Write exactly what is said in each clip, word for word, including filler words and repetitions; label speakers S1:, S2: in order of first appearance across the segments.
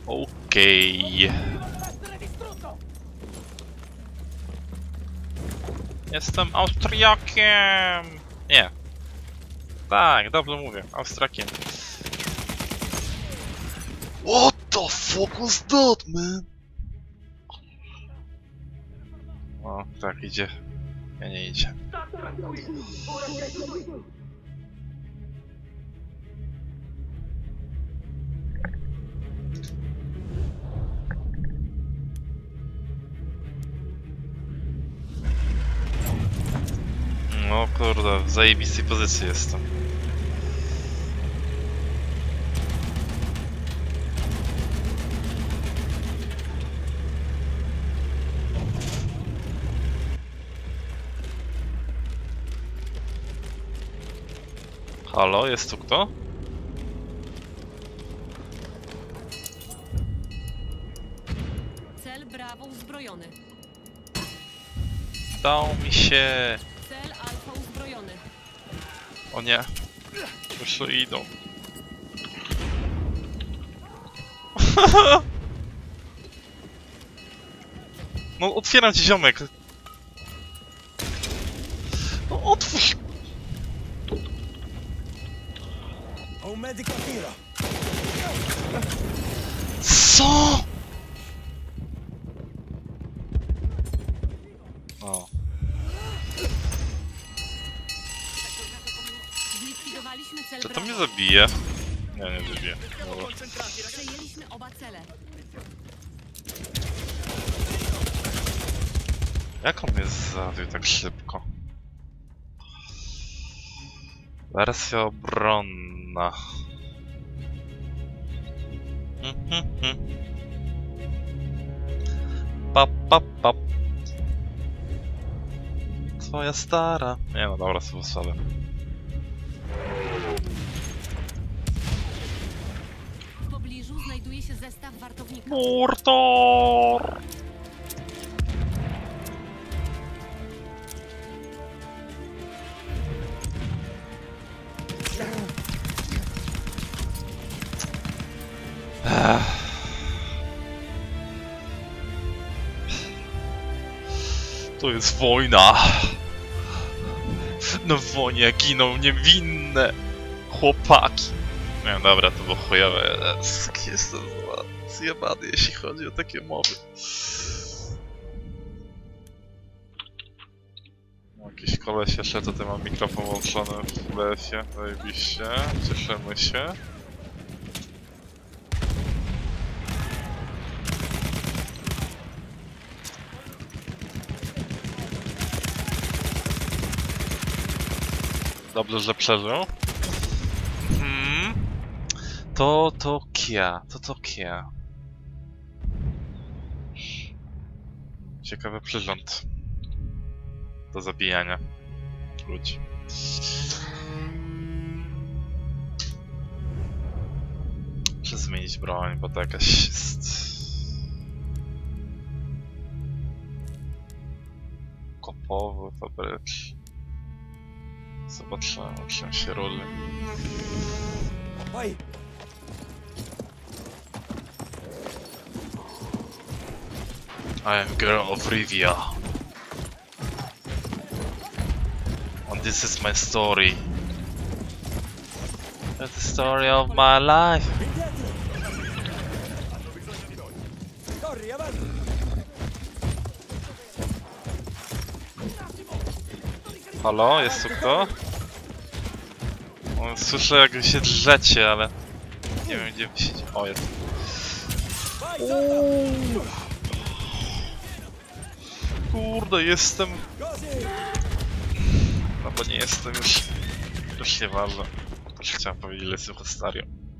S1: Okej. Jestem Austriakiem! Nie. Tak, dobrze mówię. Austriakiem. What the fuck was that, man? O, tak, idzie. Ja nie idzie. No kurde, w zajebistej pozycji jestem. Halo, jest tu kto?
S2: Cel Brawo uzbrojony.
S1: Dał mi się.
S2: Cel Alfa uzbrojony.
S1: O nie. Już tu idą. No otwieram ci, ziomek. No otwórz. Co? O.
S2: Zlikwidowaliśmy cel
S1: Czy to
S2: Brawo.
S1: mnie zabije? Nie, nie zabije. Dobra.
S2: Przejęliśmy oba cele.
S1: Jak on mnie zabił tak szybko? Wersja obronna. Mhm, mhm. Pap, pap, pap. Twoja stara. Nie no dobra, sobie sobie.
S2: W pobliżu znajduje się zestaw wartownika.
S1: Murtor! To jest wojna. Na wojnie giną niewinne chłopaki. No dobra, to było chujowe. Jestem zjebany, jeśli chodzi o takie mowy. Jakiś koleś jeszcze tutaj ma mikrofon włączony w lesie, zajebiście. Cieszymy się. Dobrze, że przeżył. Hmm. To to Kia, to to Kia. Ciekawy przyrząd do zabijania ludzi. Muszę zmienić broń, bo to jakaś jest... kopowy, fabryczny. Zobaczymy, czym się roli. I am girl of Rivia. And this is my story. That's the story of my life. Halo, jest tu kto? O, słyszę, jak wy się drzecie, ale nie wiem, gdzie wy siedzi. O, jest. Uuu. Kurde, jestem... No bo nie jestem już... Już nieważne. Też chciałem powiedzieć, ile jestem Hostarią.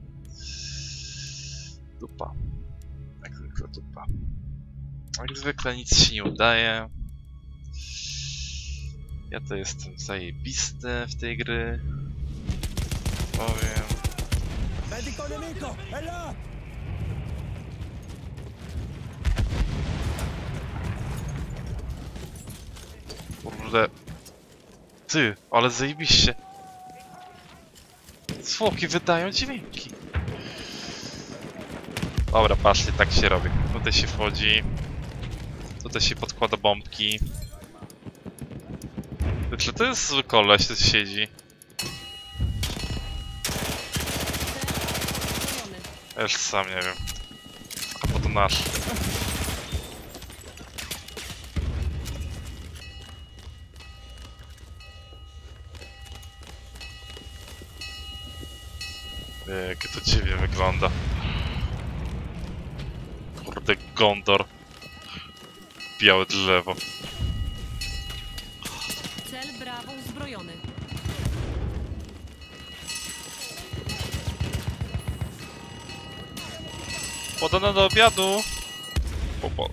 S1: Dupa. Jak zwykle dupa. Jak zwykle nic się nie udaje. Ja to jestem zajebisty w tej gry. Powiem. Kurde. Ty, ale zajebiście. Zwłoki wydają dźwięki. Dobra, patrzcie, tak się robi. Tutaj się wchodzi. Tutaj się podkłada bombki. Czy to jest zły koleś, tu siedzi? Ja już sam nie wiem. A po to nasz. Jakie to dziwnie wygląda. Kurde, Gondor. Białe drzewo.
S2: Cel Brawo uzbrojony.
S1: Podane do obiadu. Popo.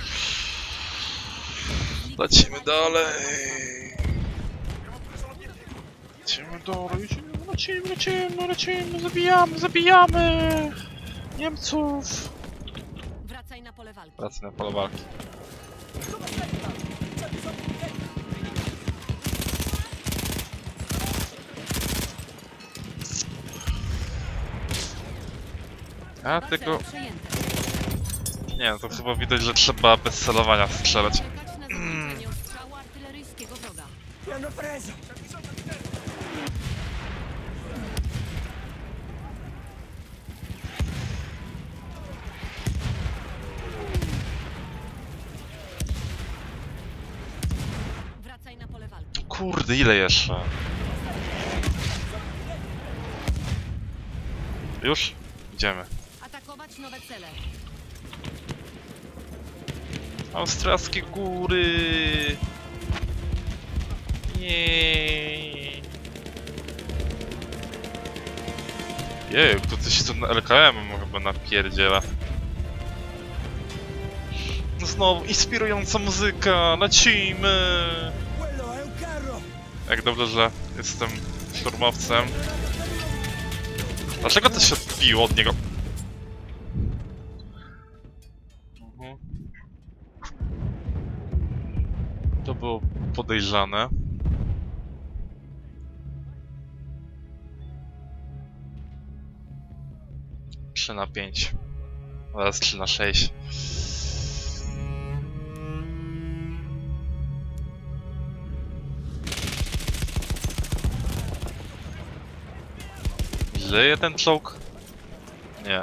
S1: Lecimy dalej. Lecimy dalej. Lecimy, lecimy, lecimy. Zabijamy, zabijamy. Niemców.
S2: Wracaj na pole walki.
S1: Wracaj na pole walki. A
S2: Dwa
S1: tego...
S2: cele przejęte.
S1: Nie, to chyba widać, że trzeba bez celowania strzelać.
S2: Czekać na zakończenie ostrzału artyleryjskiego wroga. Wracaj na pole walki.
S1: Kurde, ile jeszcze? Już? Idziemy.
S2: Atakować nowe cele.
S1: Austriackie góry! Jej! Jej, kto coś tu na L K M chyba napierdziela. Znowu inspirująca muzyka, lecimy! Jak dobrze, że jestem szturmowcem. Dlaczego to się odbiło od niego? Mhm. To było podejrzane. trzy na pięć. Oraz trzy na sześć. Żyje ten czołg? Nie.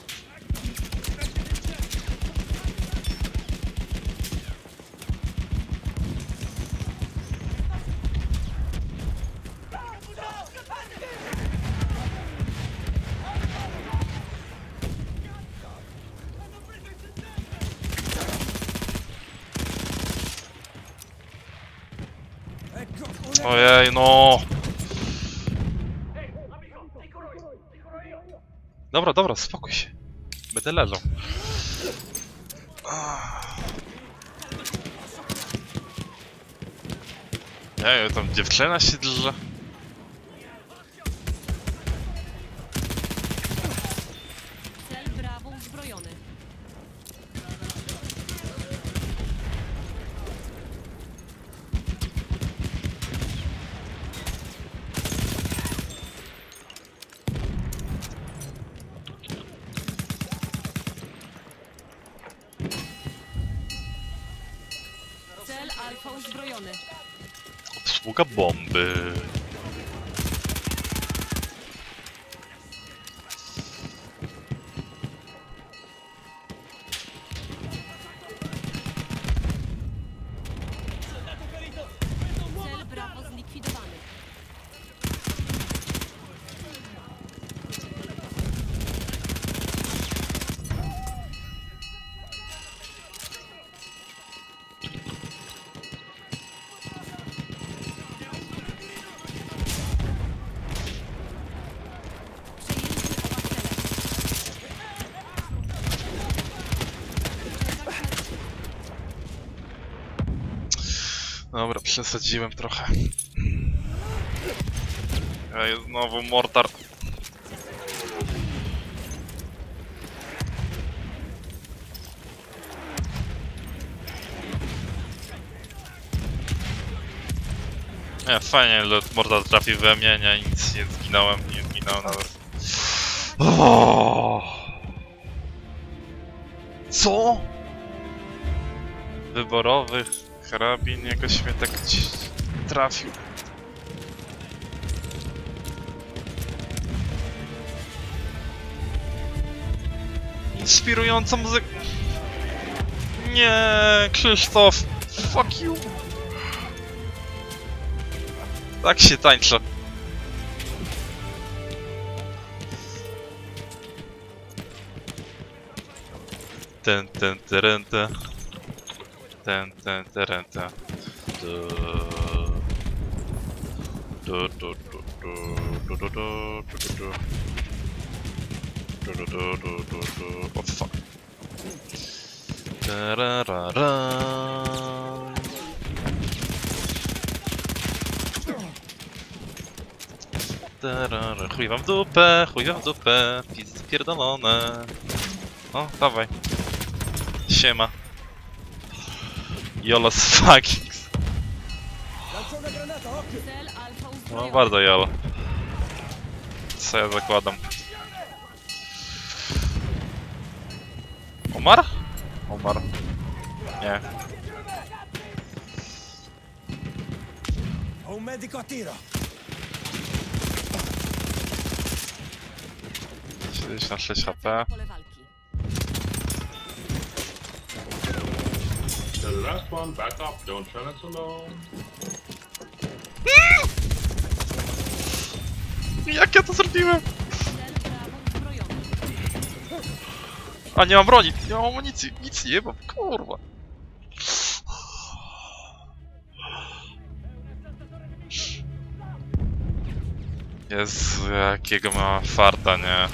S1: Ojej, no! Dobra, dobra, spokój się. Będę leżał. Ej, tam dziewczyna się drze.
S2: Cel Brawo uzbrojony. Cel Alfa uzbrojony.
S1: Obsługa bomby.
S2: Cel Brawo zlikwidowany.
S1: Dobra, przesadziłem trochę. Ej, znowu mortar. Nie, fajnie, że mortar trafił we mnie, nie, nic nie zginąłem, nie zginąłem nawet. Oh. Co? Wyborowy karabin jakoś mnie tak trafił. Inspirująca muzyka. Nie, Krzysztof. Fuck you. Tak się tańczy. Ten, ten, teren, ten. Ten, ten, teren, ten. Du, du, du, du, du, du, du, du, du. Du, du, du, du, du, du. Oh fuck. Tararara. Tarara. Chuj wam w dupę, chuj wam w dupę, pizzy pierdolone. O, dawaj. Siema. Jolos fucking.
S2: Cel alfa
S1: No
S2: uzbrojony.
S1: bardzo jolo. Co ja zakładam? Omar? Omar. Nie.
S3: Un medico a tiro.
S1: siedemdziesiąt sześć H P.
S2: Pole walki.
S4: The last one, back up, don't challenge alone.
S1: Jak ja to zrobiłem?
S2: Cel prawo uzbrojony.
S1: A nie mam broni, nie mam amunicji, nic nie mam, kurwa. Jezu, jakiego ma farta, nie?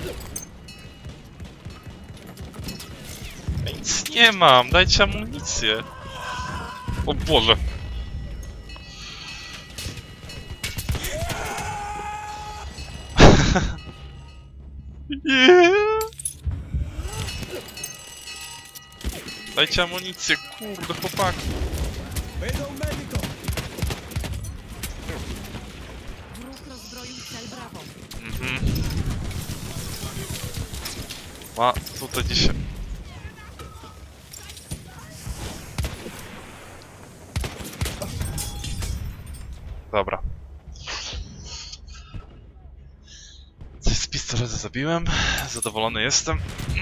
S1: Ja nic nie mam, dajcie amunicję. O Boże. Nie. Dajcie amunicję, kurde chłopaki.
S3: Vedo un medico.
S2: Wróg rozbroił cel brawo.
S1: Mhm. Ma tutaj dzisiaj. Dobra. Coś z pistoletu zabiłem. Zadowolony jestem.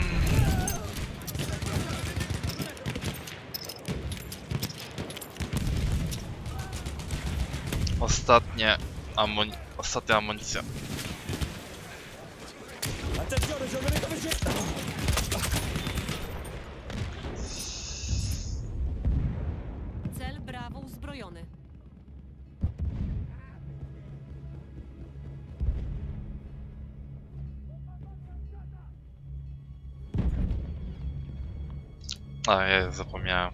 S1: Ostatnie amuni... Ostatnia amunicja.
S3: Attenzione, giovanetto vicino.
S2: Cel brawo uzbrojony.
S1: A, ja zapomniałem.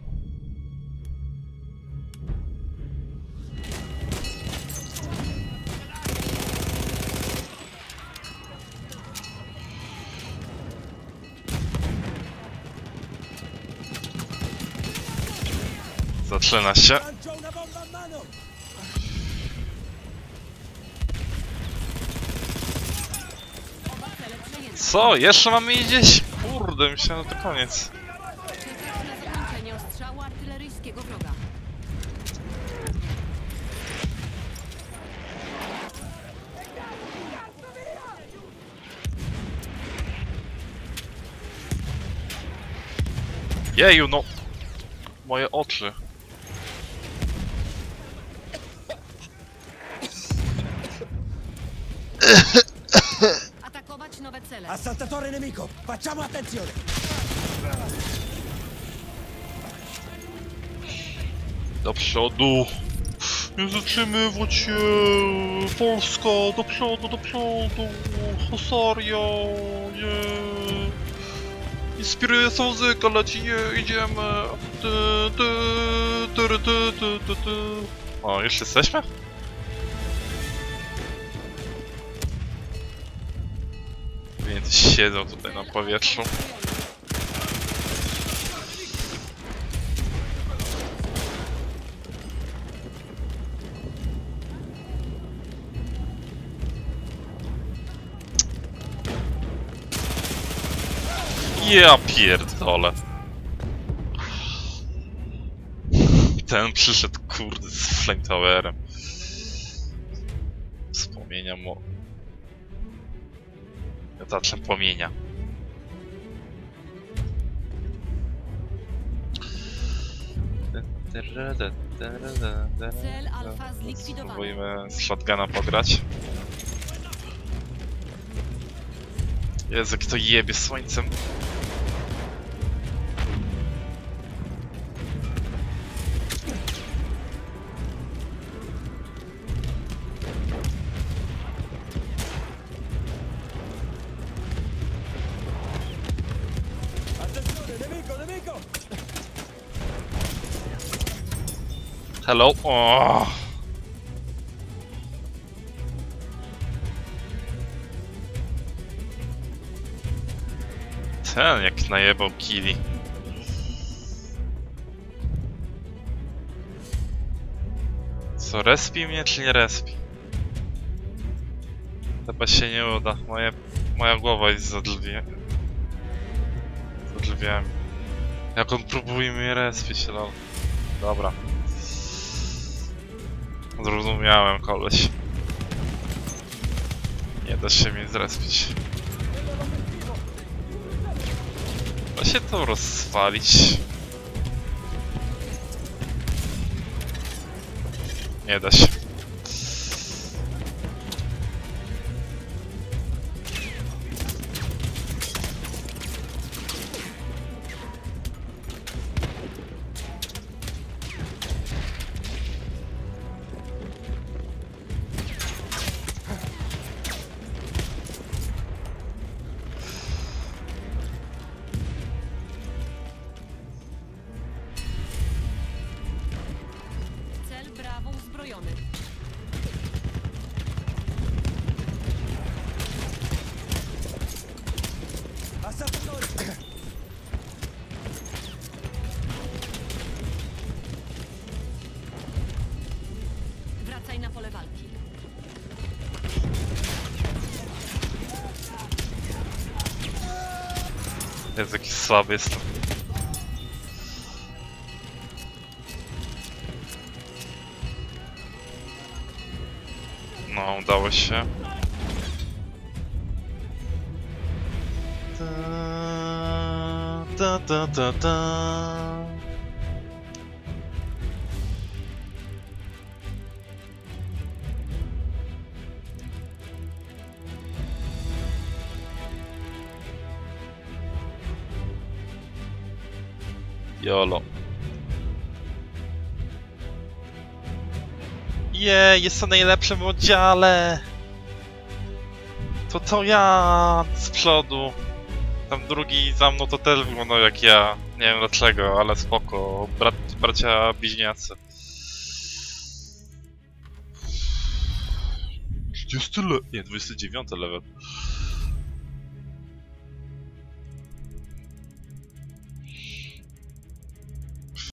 S1: Zaczyna się.
S3: Lancio una bomba a mano.
S2: Oba cele przejęte.
S1: Co? Jeszcze mamy gdzieś? Kurde, myślałem, że to koniec.
S2: Czekać na zakończenie ostrzału artyleryjskiego wroga.
S1: Jeju, no! Moje oczy.
S2: Atakować nowe cele.
S3: Assaltatore nemico. Facciamo attenzione.
S1: Do przodu. Nie zatrzymywać się. Polska, do przodu, do przodu. Husaria, nie. Inspirująca muzyka leci, nie, idziemy. Ty, ty, ty, ty, ty, ty, ty. O, już jesteśmy? Więc siedzą tutaj na powietrzu. Ja pierdolę. ten przyszedł, kurde, z Flame Towerem. Wspomnienia mo... Miotaczem płomienia.
S2: Cel alfa zlikwidowany.
S1: Spróbujmy z shotguna pograć. Jezu, jak to jebie słońcem.
S3: Attenzione, nemico, nemico!
S1: Hello? O! Ten jak najebał killi. Co, respi mnie czy nie respi? Chyba się nie uda. Moje, moja głowa jest za drzwi. Za drzwiami. Jak on próbuje mnie respić, lol. Dobra. Zrozumiałem, koleś. Nie da się mnie zrespić. Da się to rozwalić. Nie da się.
S2: Cel Brawo uzbrojony.
S3: Assassatore!
S2: Wracaj na pole walki.
S1: Jest jakiś słaby jestem. No, udało się. Da, da, da, da. Jolo. Je, jestem najlepszym w oddziale. To to ja z przodu. Tam drugi za mną to też wyglądał jak ja. Nie wiem dlaczego, ale spoko. Brat, bracia bliźniacy. trzydziesty le... Nie, dwudziesty dziewiąty level.